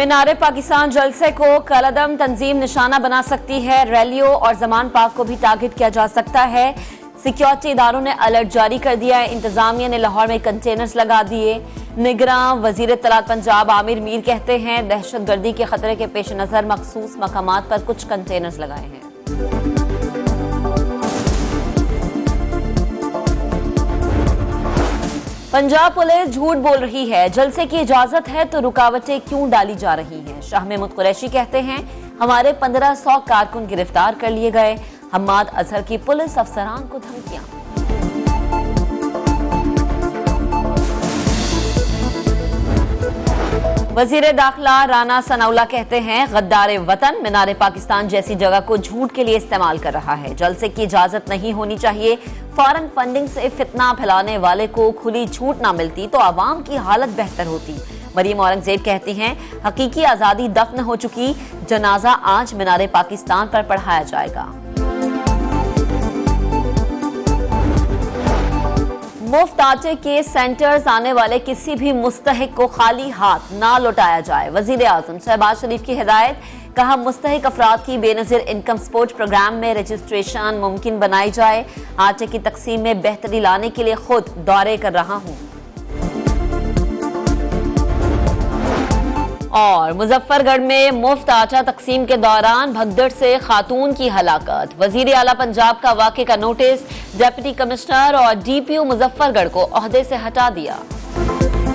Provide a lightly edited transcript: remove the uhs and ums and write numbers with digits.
मीनारे पाकिस्तान जलसे को कलअदम तंजीम निशाना बना सकती है। रैलियों और जमान पार्क को भी टारगेट किया जा सकता है। सिक्योरिटी इदारों ने अलर्ट जारी कर दिया है। इंतजामिया ने लाहौर में कंटेनर्स लगा दिए। निगरान वजीर इत्तलात पंजाब आमिर मीर कहते हैं दहशतगर्दी के खतरे के पेश नजर मखसूस मकामात पर कुछ कंटेनर्स लगाए हैं। पंजाब पुलिस झूठ बोल रही है। जलसे की इजाजत है तो रुकावटें क्यों डाली जा रही हैं। शाह महमूद कुरैशी कहते हैं हमारे 1500 कारकुन गिरफ्तार कर लिए गए। हम्माद अजहर की पुलिस अफसरान को धमकियां। वजीर दाखिला राना सनाउल्लाह कहते हैं गद्दार वतन मीनारे पाकिस्तान जैसी जगह को झूठ के लिए इस्तेमाल कर रहा है। जलसे की इजाजत नहीं होनी चाहिए। फॉरेन फंडिंग से फितना फैलाने वाले को खुली छूट ना मिलती तो आवाम की हालत बेहतर होती। मरीम औरंगजेब कहती हैं हकीकी आज़ादी दफन हो चुकी। जनाजा आज मीनारे पाकिस्तान पर पढ़ाया जाएगा। मुफ्त आटे के सेंटर्स आने वाले किसी भी मुस्तहिक को खाली हाथ ना लौटाया जाए। वजीर आजम शहबाज शरीफ की हिदायत। कहा मुस्तहिक अफराद की बेनज़ीर इनकम सपोर्ट प्रोग्राम में रजिस्ट्रेशन मुमकिन बनाई जाए। आटे की तकसीम में बेहतरी लाने के लिए खुद दौरे कर रहा हूं। और मुजफ्फरगढ़ में मुफ्त आटा तकसीम के दौरान भगदड़ से खातून की हलाकत। वजीर आला पंजाब का वाक़े का नोटिस। डिप्टी कमिश्नर और DPO मुजफ्फरगढ़ को ओहदे से हटा दिया।